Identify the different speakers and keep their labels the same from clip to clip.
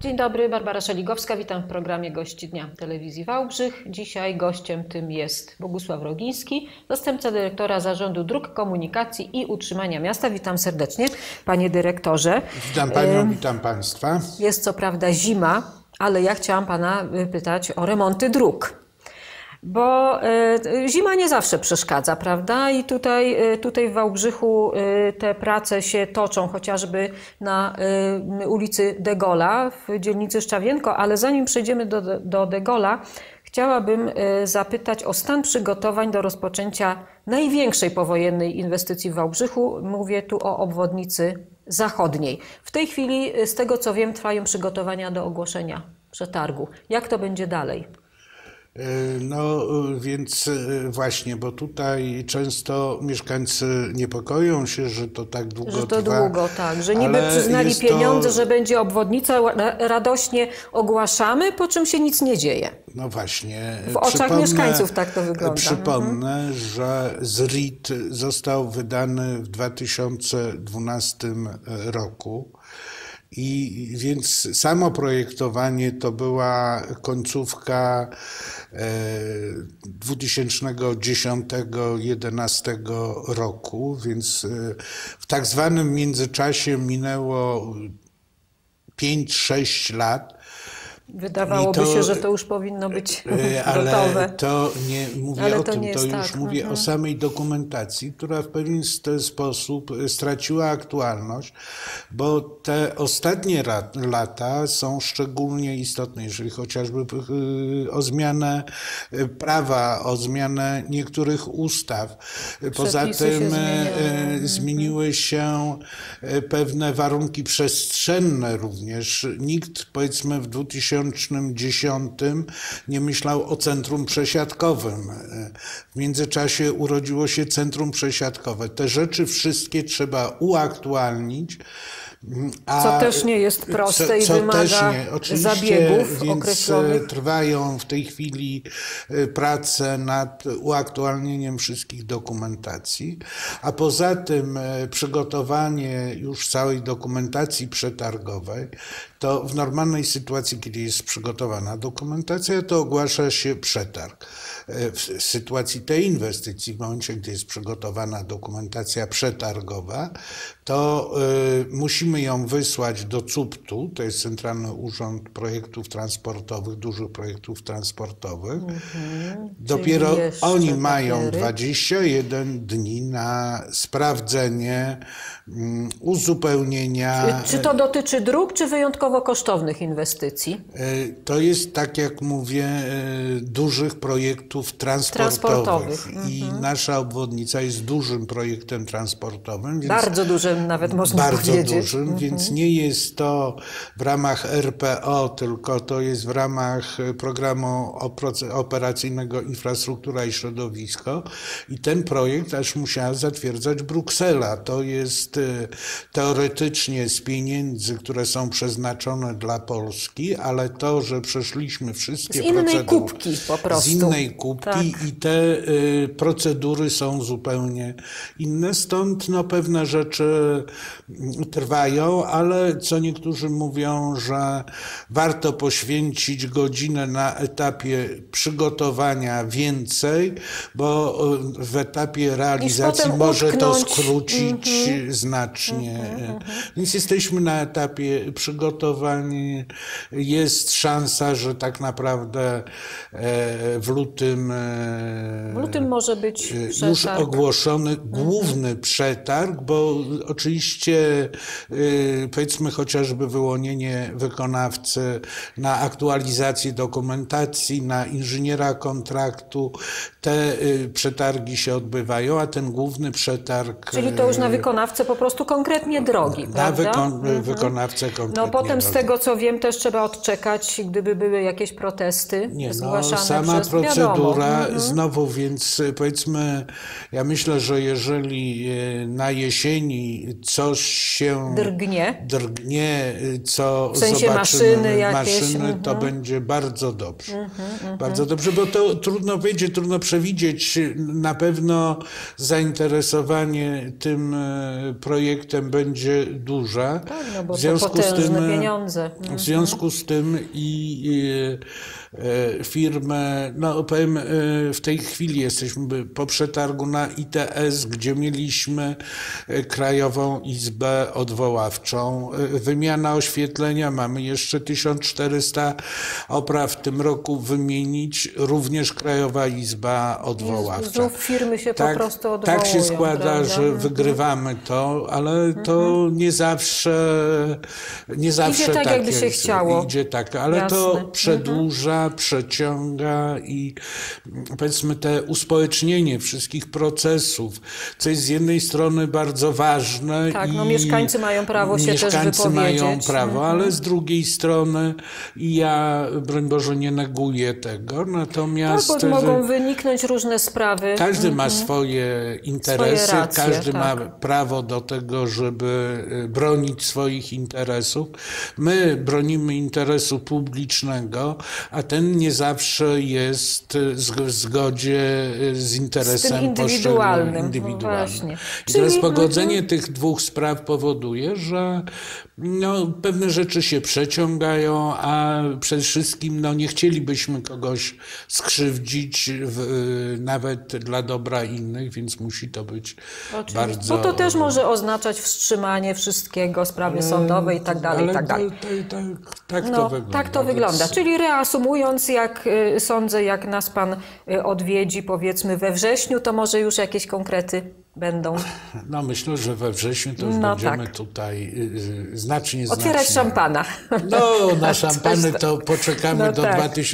Speaker 1: Dzień dobry, Barbara Szeligowska, witam w programie Gości Dnia Telewizji Wałbrzych. Dzisiaj gościem tym jest Bogusław Rogiński, zastępca dyrektora Zarządu Dróg Komunikacji i Utrzymania Miasta. Witam serdecznie, panie dyrektorze.
Speaker 2: Witam panią, witam państwa. Jest
Speaker 1: co prawda zima, ale ja chciałam pana pytać o remonty dróg. Bo zima nie zawsze przeszkadza, prawda? I tutaj w Wałbrzychu te prace się toczą, chociażby na ulicy De Gaulle'a w dzielnicy Szczawienko, ale zanim przejdziemy do De Gaulle'a, chciałabym zapytać o stan przygotowań do rozpoczęcia największej powojennej inwestycji w Wałbrzychu. Mówię tu o obwodnicy zachodniej. W tej chwili, z tego co wiem, trwają przygotowania do ogłoszenia przetargu. Jak to będzie dalej?
Speaker 2: No więc właśnie, bo tutaj często mieszkańcy niepokoją się, że to tak długo trwa. Że to
Speaker 1: długo, tak. Że niby przyznali pieniądze, że będzie obwodnica, radośnie ogłaszamy, po czym się nic nie dzieje.
Speaker 2: No właśnie.
Speaker 1: W oczach mieszkańców tak to wygląda.
Speaker 2: Przypomnę, że ZRID został wydany w 2012 roku. I więc samo projektowanie to była końcówka 2010-2011 roku, więc w tak zwanym międzyczasie minęło 5-6 lat.
Speaker 1: Wydawałoby się, że to już powinno być gotowe.
Speaker 2: Ale to nie mówię o tym, to już mówię o samej dokumentacji, która w pewien sposób straciła aktualność, bo te ostatnie lata są szczególnie istotne, jeżeli chociażby o zmianę prawa, o zmianę niektórych ustaw. Poza tym zmieniły się pewne warunki przestrzenne również. Nikt, powiedzmy, w 2010 nie myślał o centrum przesiadkowym. W międzyczasie urodziło się centrum przesiadkowe. Te rzeczy wszystkie trzeba uaktualnić.
Speaker 1: Co też nie jest proste i wymaga zabiegów określonych.
Speaker 2: Trwają w tej chwili prace nad uaktualnieniem wszystkich dokumentacji, a poza tym przygotowanie już całej dokumentacji przetargowej, to w normalnej sytuacji, kiedy jest przygotowana dokumentacja, to ogłasza się przetarg. W sytuacji tej inwestycji, w momencie, gdy jest przygotowana dokumentacja przetargowa, to musimy ją wysłać do CUPT-u, to jest Centralny Urząd Projektów Transportowych, dużych projektów transportowych. Dopiero oni mają 21 dni na sprawdzenie, uzupełnienia.
Speaker 1: Czy to dotyczy dróg, czy wyjątkowo kosztownych inwestycji?
Speaker 2: To jest, tak jak mówię, dużych projektów transportowych. I nasza obwodnica jest dużym projektem transportowym.
Speaker 1: Bardzo dużym nawet można powiedzieć.
Speaker 2: Bardzo dużym, więc nie jest to w ramach RPO, tylko to jest w ramach programu operacyjnego Infrastruktura i Środowisko. I ten projekt aż musiała zatwierdzać Bruksela. To jest teoretycznie z pieniędzy, które są przeznaczone dla Polski, ale to, że przeszliśmy wszystkie procedury.
Speaker 1: Z innej kupki po prostu.
Speaker 2: Z innej kupki i te procedury są zupełnie inne. Stąd pewne rzeczy trwają, ale co niektórzy mówią, że warto poświęcić godzinę na etapie przygotowania więcej, bo w etapie realizacji może to skrócić znacznie. Więc jesteśmy na etapie przygotowań. Jest szansa, że tak naprawdę w lutym
Speaker 1: może być
Speaker 2: już ogłoszony główny przetarg, bo oczywiście powiedzmy chociażby wyłonienie wykonawcy na aktualizację dokumentacji, na inżyniera kontraktu, te przetargi się odbywają, a ten główny przetarg...
Speaker 1: Czyli to już na wykonawcę po prostu konkretnie drogi, prawda?
Speaker 2: Na wykonawcę konkretnie
Speaker 1: potem
Speaker 2: drogi.
Speaker 1: Z tego co wiem też trzeba odczekać, gdyby były jakieś protesty zgłaszane
Speaker 2: sama procedura znowu, więc powiedzmy, ja myślę, że jeżeli na jesieni coś się drgnie, co
Speaker 1: w sensie
Speaker 2: zobaczymy, maszyny, to będzie bardzo dobrze. Bardzo dobrze, bo to trudno przewidzieć. Na pewno zainteresowanie tym projektem będzie duże.
Speaker 1: Tak, bo w związku z tym pieniądze.
Speaker 2: W związku z tym firmy, no powiem, w tej chwili jesteśmy po przetargu na ITS, gdzie mieliśmy Krajową Izbę Odwoławczą. Wymiana oświetlenia, mamy jeszcze 1400 opraw w tym roku wymienić, również Krajowa Izba Odwoławcza.
Speaker 1: Znów firmy się po prostu odwołują.
Speaker 2: Tak się składa, prawda? Że wygrywamy to, ale to nie zawsze
Speaker 1: idzie tak, jakby się chciało.
Speaker 2: Idzie tak, ale jasne. To przedłuża, przeciąga i powiedzmy te uspołecznienie wszystkich procesów, co jest z jednej strony bardzo ważne.
Speaker 1: Tak, no mieszkańcy mają prawo się też wypowiedzieć.
Speaker 2: Mieszkańcy mają prawo, ale z drugiej strony ja, broń Boże, nie neguję tego, natomiast...
Speaker 1: Tak, bo mogą wyniknąć różne sprawy.
Speaker 2: Każdy ma swoje interesy, swoje racje, każdy ma prawo do tego, żeby bronić swoich interesów. My bronimy interesu publicznego, a ten nie zawsze jest w zgodzie z interesem
Speaker 1: indywidualnym.
Speaker 2: No
Speaker 1: właśnie.
Speaker 2: I teraz pogodzenie tych dwóch spraw powoduje, że no, pewne rzeczy się przeciągają, a przede wszystkim no, nie chcielibyśmy kogoś skrzywdzić, nawet dla dobra innych, więc musi to być bardzo...
Speaker 1: Bo to też może oznaczać wstrzymanie wszystkiego, sprawy sądowe i tak dalej, i tak dalej.
Speaker 2: Tak to wygląda.
Speaker 1: Tak to wygląda. Czyli reasumując, jak sądzę, jak nas Pan odwiedzi, powiedzmy we wrześniu, to może już jakieś konkrety będą.
Speaker 2: No myślę, że we wrześniu to już będziemy tutaj znacznie
Speaker 1: otwierać szampana.
Speaker 2: No na szampany to poczekamy do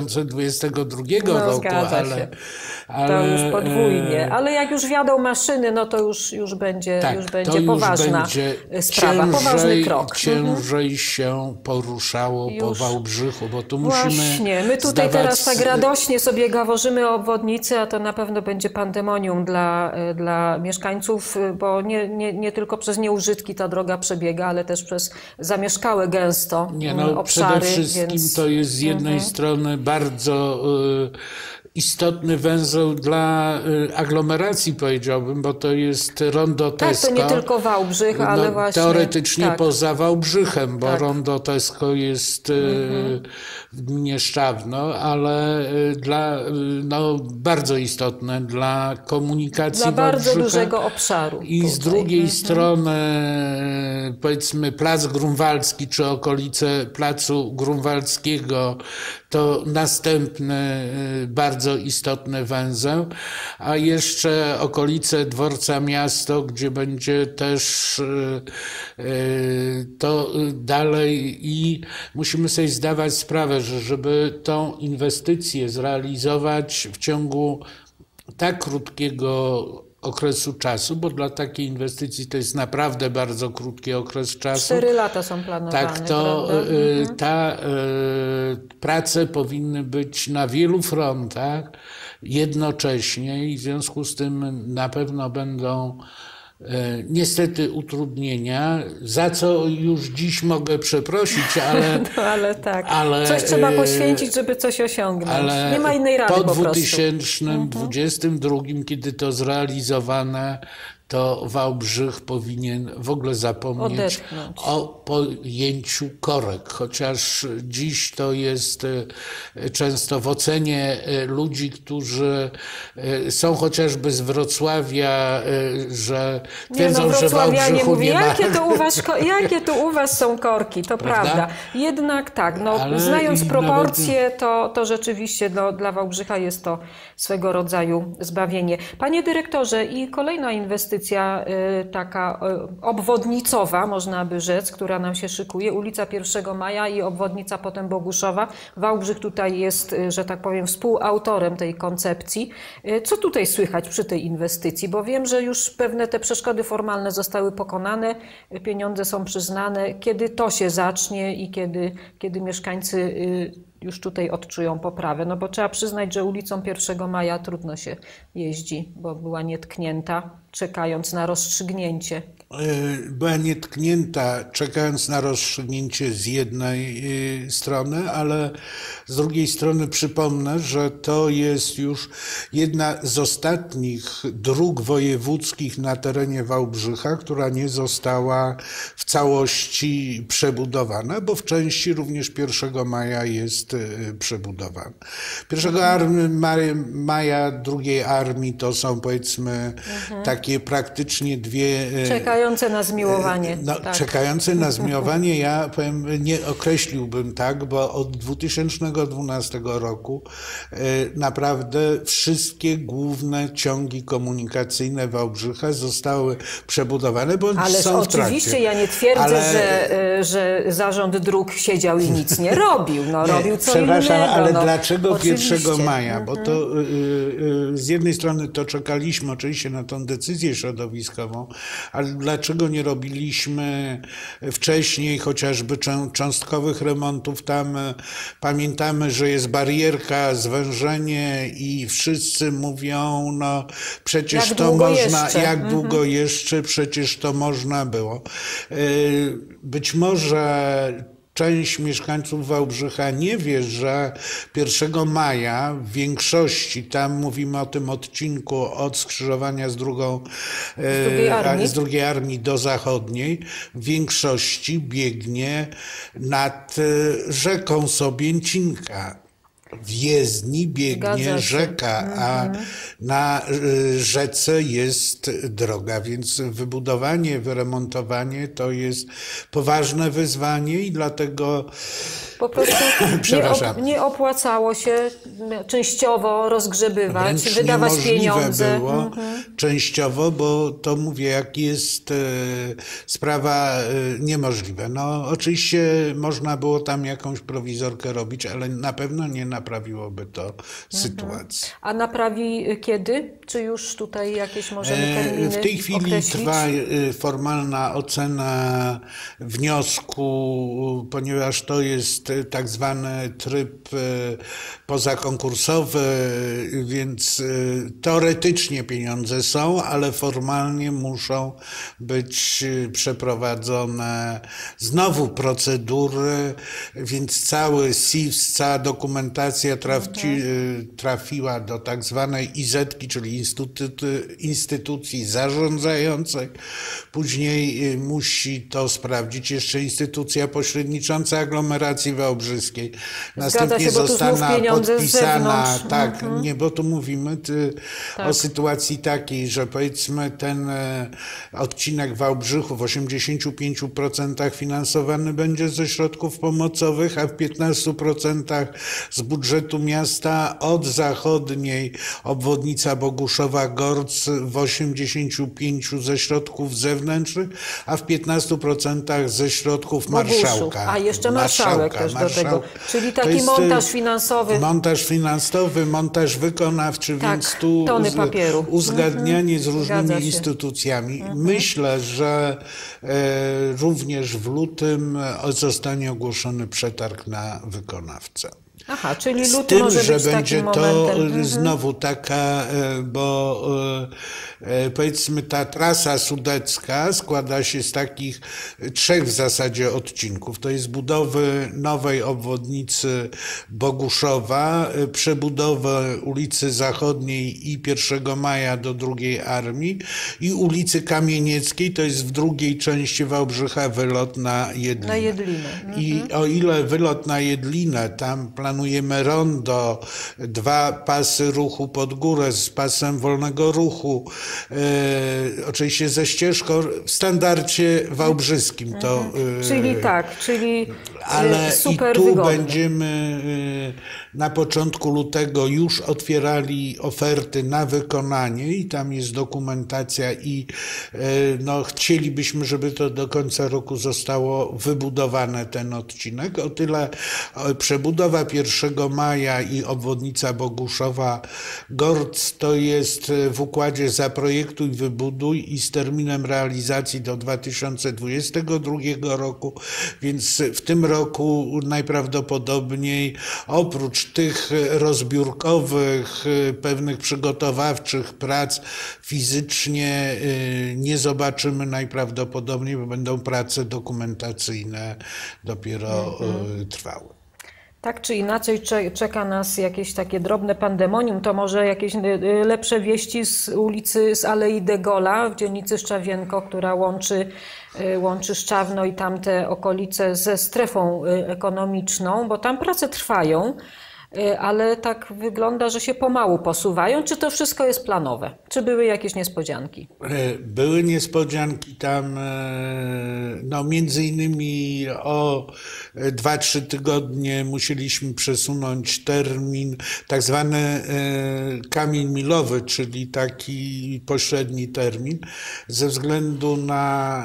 Speaker 2: 2022 roku, ale
Speaker 1: to już podwójnie. Ale jak już wjadą maszyny, no to już będzie poważna sprawa, poważny krok.
Speaker 2: Ciężej się poruszało po Wałbrzychu, bo tu musimy
Speaker 1: właśnie, my tutaj teraz tak radośnie sobie gaworzymy o obwodnicy, a to na pewno będzie pandemonium dla mieszkańców, bo nie tylko przez nieużytki ta droga przebiega, ale też przez zamieszkałe gęsto obszary.
Speaker 2: Przede wszystkim to jest z jednej strony bardzo istotny węzeł dla aglomeracji, powiedziałbym, bo to jest rondo Tesco.
Speaker 1: Tak, to nie tylko Wałbrzych, ale właśnie...
Speaker 2: Teoretycznie poza Wałbrzychem, bo rondo Tesco jest w gminie Szczawno, ale bardzo istotne dla komunikacji
Speaker 1: dla bardzo
Speaker 2: Wałbrzycha.
Speaker 1: Dużego obszaru.
Speaker 2: I z drugiej strony, powiedzmy, Plac Grunwaldzki, czy okolice Placu Grunwaldzkiego, to następny bardzo istotny węzeł, a jeszcze okolice Dworca Miasto, gdzie będzie też to dalej i musimy sobie zdawać sprawę, że żeby tą inwestycję zrealizować w ciągu tak krótkiego okresu czasu, bo dla takiej inwestycji to jest naprawdę bardzo krótki okres czasu.
Speaker 1: 4 lata są planowane.
Speaker 2: Tak, to prace powinny być na wielu frontach jednocześnie i w związku z tym na pewno będą niestety utrudnienia, za co już dziś mogę przeprosić, ale...
Speaker 1: ale tak, coś trzeba poświęcić, żeby coś osiągnąć. Nie ma innej rady po prostu.
Speaker 2: Po 2022, kiedy to zrealizowane, to Wałbrzych powinien w ogóle zapomnieć o pojęciu korek, chociaż dziś to jest często w ocenie ludzi, którzy są chociażby z Wrocławia, że twierdzą, że w Wałbrzychu nie ma.
Speaker 1: Jakie tu u was są korki, to prawda. Jednak tak, znając proporcje, to rzeczywiście dla Wałbrzycha jest to swego rodzaju zbawienie. Panie dyrektorze, i kolejna inwestycja, taka obwodnicowa, można by rzec, która nam się szykuje, ulica 1 Maja i obwodnica potem Boguszowa. Wałbrzych tutaj jest, że tak powiem, współautorem tej koncepcji. Co tutaj słychać przy tej inwestycji? Bo wiem, że już pewne te przeszkody formalne zostały pokonane, pieniądze są przyznane. Kiedy to się zacznie i kiedy mieszkańcy już tutaj odczują poprawę? Bo trzeba przyznać, że ulicą 1 Maja trudno się jeździ, bo była nietknięta. czekając na rozstrzygnięcie?
Speaker 2: Była nietknięta, czekając na rozstrzygnięcie z jednej strony, ale z drugiej strony przypomnę, że to jest już jedna z ostatnich dróg wojewódzkich na terenie Wałbrzycha, która nie została w całości przebudowana, bo w części również 1 maja jest przebudowana. 1 maja drugiej armii to są, powiedzmy, takie praktycznie dwie...
Speaker 1: Czekające na zmiłowanie.
Speaker 2: No,
Speaker 1: tak.
Speaker 2: Czekające na zmiłowanie, ja powiem, nie określiłbym tak, bo od 2012 roku naprawdę wszystkie główne ciągi komunikacyjne Wałbrzycha zostały przebudowane, bądź
Speaker 1: Ależ
Speaker 2: są w trakcie.
Speaker 1: oczywiście ja nie twierdzę,
Speaker 2: Ale...
Speaker 1: że zarząd dróg siedział i nic nie robił. No, robił co
Speaker 2: przepraszam,
Speaker 1: innego.
Speaker 2: ale
Speaker 1: no,
Speaker 2: dlaczego
Speaker 1: oczywiście.
Speaker 2: 1 maja? Bo to z jednej strony to czekaliśmy oczywiście na tą decyzję środowiskową, ale dlaczego nie robiliśmy wcześniej chociażby cząstkowych remontów? Tam pamiętamy, że jest barierka, zwężenie i wszyscy mówią, no przecież to można,
Speaker 1: jeszcze?
Speaker 2: jak długo jeszcze, przecież to można było. Być może część mieszkańców Wałbrzycha nie wie, że 1 maja w większości, tam mówimy o tym odcinku od skrzyżowania z drugiej armii do zachodniej, w większości biegnie nad rzeką Sobięcinka. W jezdni biegnie rzeka, a na rzece jest droga, więc wybudowanie, wyremontowanie to jest poważne wyzwanie i dlatego
Speaker 1: po prostu nie opłacało się częściowo rozgrzebywać,
Speaker 2: wręcz
Speaker 1: wydawać pieniądze.
Speaker 2: Było częściowo, bo to mówię, jak jest sprawa niemożliwa. No oczywiście można było tam jakąś prowizorkę robić, ale na pewno nie naprawiłoby to sytuacji.
Speaker 1: A naprawi kiedy? Czy już tutaj jakieś możemy terminy
Speaker 2: W tej chwili
Speaker 1: określić?
Speaker 2: trwa formalna ocena wniosku, ponieważ to jest tak zwany tryb pozakonkursowy, więc teoretycznie pieniądze są, ale formalnie muszą być przeprowadzone znowu procedury, więc cały SIWS, cała dokumentacja trafiła do tak zwanej IZ-ki, czyli instytucji zarządzającej. Później musi to sprawdzić jeszcze instytucja pośrednicząca aglomeracji wałbrzyskiej. Następnie zostanie podpisana, tak, nie, bo tu mówimy o sytuacji takiej, że powiedzmy ten odcinek Wałbrzychu w 85% finansowany będzie ze środków pomocowych, a w 15% z budżetu miasta, od zachodniej obwodnica Boguszowa-Gorc w 85% ze środków zewnętrznych, a w 15% ze środków marszałka.
Speaker 1: A jeszcze marszałek też do tego. Czyli taki montaż finansowy.
Speaker 2: Montaż finansowy, montaż wykonawczy,
Speaker 1: tak,
Speaker 2: więc tu
Speaker 1: tony papieru.
Speaker 2: Uzgadnianie z różnymi instytucjami. Myślę, że również w lutym zostanie ogłoszony przetarg na wykonawcę.
Speaker 1: Aha, czyli luty
Speaker 2: z tym,
Speaker 1: może
Speaker 2: że
Speaker 1: być
Speaker 2: będzie
Speaker 1: takim
Speaker 2: to
Speaker 1: momentem.
Speaker 2: znowu taka, bo powiedzmy ta trasa sudecka składa się z takich 3 w zasadzie odcinków. To jest budowy nowej obwodnicy Boguszowa, przebudowę ulicy Zachodniej i 1 maja do drugiej armii i ulicy Kamienieckiej, to jest w drugiej części Wałbrzycha wylot na Jedlinę.
Speaker 1: Na Jedlinę.
Speaker 2: I o ile wylot na Jedlinę, tam planujemy rondo, 2 pasy ruchu pod górę z pasem wolnego ruchu, oczywiście ze ścieżką w standardzie wałbrzyskim.
Speaker 1: Czyli tak, czyli
Speaker 2: ale
Speaker 1: super
Speaker 2: i tu
Speaker 1: wygodne.
Speaker 2: będziemy na początku lutego już otwierali oferty na wykonanie i tam jest dokumentacja i no, chcielibyśmy, żeby to do końca roku zostało wybudowane, ten odcinek. O tyle przebudowa 1 maja i obwodnica Boguszowa-Gorc to jest w układzie zaprojektowania zaprojektuj, wybuduj i z terminem realizacji do 2022 roku, więc w tym roku najprawdopodobniej oprócz tych rozbiórkowych, pewnych przygotowawczych prac fizycznie nie zobaczymy najprawdopodobniej, bo będą prace dokumentacyjne dopiero trwały.
Speaker 1: Tak czy inaczej czeka nas jakieś takie drobne pandemonium, to może jakieś lepsze wieści z ulicy, z Alei de Gaulle'a w dzielnicy Szczawienko, która łączy Szczawno i tamte okolice ze strefą ekonomiczną, bo tam prace trwają, ale tak wygląda, że się pomału posuwają. Czy to wszystko jest planowe? Czy były jakieś niespodzianki?
Speaker 2: Były niespodzianki tam, no między innymi o 2-3 tygodnie musieliśmy przesunąć termin, tak zwany kamień milowy, czyli taki pośredni termin, ze względu na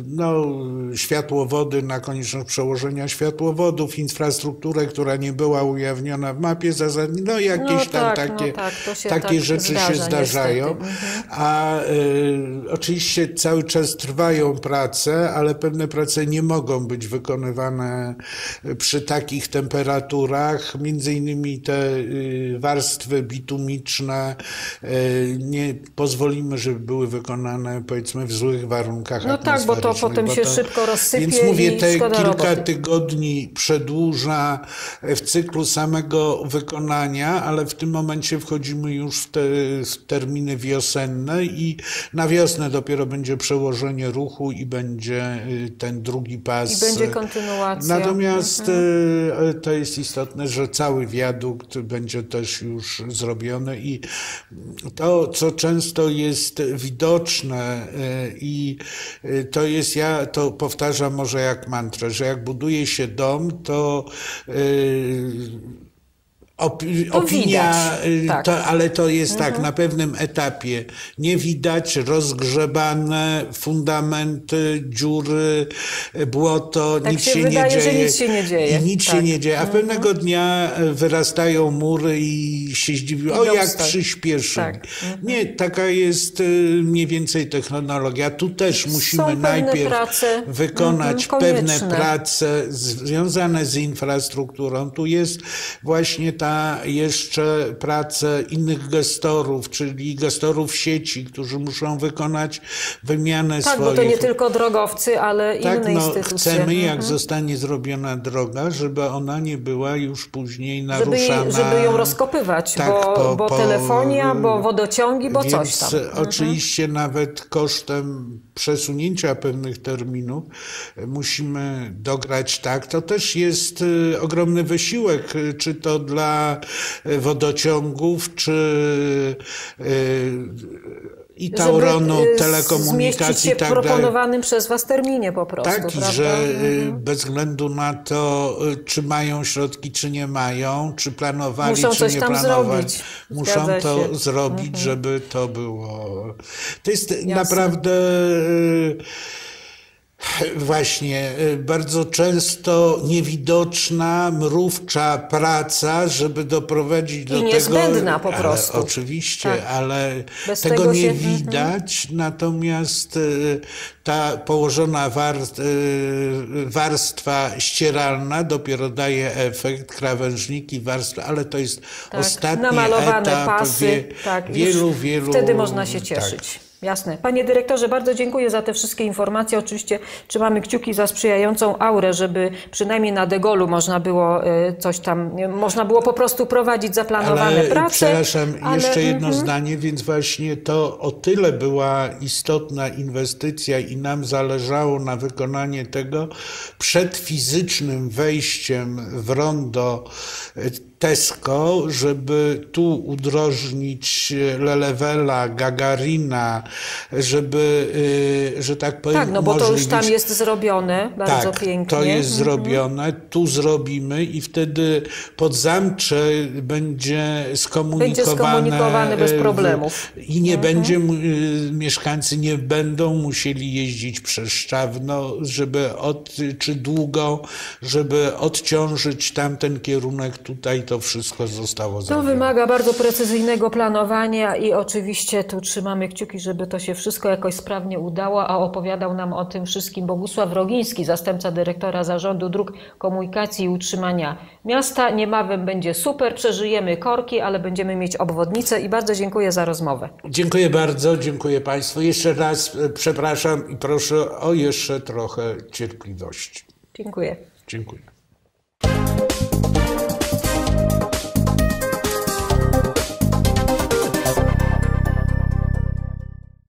Speaker 2: światłowody, na konieczność przełożenia światłowodów, infrastrukturę, która nie była ujawniona w mapie zasadniczej, no jakieś takie rzeczy się zdarzają. A oczywiście cały czas trwają prace, ale pewne prace nie mogą być wykonywane przy takich temperaturach. Między innymi te warstwy bitumiczne nie pozwolimy, żeby były wykonane powiedzmy w złych warunkach atmosferycznych.
Speaker 1: No tak, bo to potem się szybko rozsypie.
Speaker 2: Więc mówię, te kilka
Speaker 1: roboty.
Speaker 2: tygodni przedłuża w cyklu samego wykonania, ale w tym momencie wchodzimy już w te terminy wiosenne i na wiosnę dopiero będzie przełożenie ruchu i będzie ten drugi pas.
Speaker 1: I będzie kontynuacja.
Speaker 2: Natomiast to jest istotne, że cały wiadukt będzie też już zrobiony i to, co często jest widoczne i to jest, ja to powtarzam może jak mantrę, że jak buduje się dom, to opinia,
Speaker 1: tak.
Speaker 2: ale to jest tak, na pewnym etapie nie widać, rozgrzebane fundamenty, dziury, błoto,
Speaker 1: tak
Speaker 2: nic się
Speaker 1: wydaje,
Speaker 2: nie dzieje.
Speaker 1: Że nic się nie dzieje.
Speaker 2: I nic się nie dzieje, a pewnego dnia wyrastają mury i się zdziwią, o jak przyspieszyli. Tak. Nie, taka jest mniej więcej technologia. Tu też musimy najpierw wykonać pewne prace związane z infrastrukturą. Tu jest właśnie ta jeszcze pracę innych gestorów, czyli gestorów sieci, którzy muszą wykonać wymianę swoich.
Speaker 1: Tak, bo to nie tylko drogowcy, ale inne instytucje.
Speaker 2: Chcemy, jak zostanie zrobiona droga, żeby ona nie była już później naruszana.
Speaker 1: Żeby ją rozkopywać, tak, bo telefonia, bo wodociągi, bo coś tam.
Speaker 2: Oczywiście nawet kosztem przesunięcia pewnych terminów musimy dograć tak. To też jest ogromny wysiłek, czy to dla wodociągów, czy i Tauronu, telekomunikacji.
Speaker 1: Zmieścić się w proponowanym przez was terminie po prostu.
Speaker 2: Tak,
Speaker 1: prawda?
Speaker 2: że bez względu na to, czy mają środki, czy nie mają, czy planowali,
Speaker 1: muszą
Speaker 2: czy nie planowali. Muszą to zrobić, żeby to było. To jest naprawdę właśnie bardzo często niewidoczna, mrówcza praca, żeby doprowadzić do tego.
Speaker 1: I niezbędna po prostu.
Speaker 2: Oczywiście,
Speaker 1: tak.
Speaker 2: ale tego nie widać, natomiast ta położona warstwa ścieralna dopiero daje efekt, krawężniki, warstwy, ale to jest ostatni
Speaker 1: namalowane
Speaker 2: etap
Speaker 1: pasy,
Speaker 2: wielu.
Speaker 1: Wtedy można się cieszyć. Tak. Jasne. Panie dyrektorze, bardzo dziękuję za te wszystkie informacje. Oczywiście trzymamy kciuki za sprzyjającą aurę, żeby przynajmniej na de Gaulle'u można było coś tam, można było po prostu prowadzić zaplanowane prace.
Speaker 2: Przepraszam, jeszcze jedno zdanie, więc właśnie to o tyle była istotna inwestycja i nam zależało na wykonanie tego przed fizycznym wejściem w rondo Tesco, żeby tu udrożnić Lelewela, Gagarina, żeby, że tak powiem,
Speaker 1: tak, no bo to już tam jest zrobione bardzo pięknie.
Speaker 2: To jest zrobione, tu zrobimy i wtedy Podzamcze będzie skomunikowane
Speaker 1: bez problemów.
Speaker 2: I nie będzie, mieszkańcy nie będą musieli jeździć przez Szczawno, czy długo, żeby odciążyć tamten kierunek tutaj to wszystko zostało
Speaker 1: To
Speaker 2: zrobione.
Speaker 1: wymaga bardzo precyzyjnego planowania i oczywiście tu trzymamy kciuki, żeby to się wszystko jakoś sprawnie udało, a opowiadał nam o tym wszystkim Bogusław Rogiński, zastępca dyrektora Zarządu Dróg Komunikacji i Utrzymania Miasta. Niebawem będzie super, przeżyjemy korki, ale będziemy mieć obwodnicę i bardzo dziękuję za rozmowę.
Speaker 2: Dziękuję bardzo, dziękuję Państwu. Jeszcze raz przepraszam i proszę o jeszcze trochę cierpliwości.
Speaker 1: Dziękuję.
Speaker 2: Dziękuję.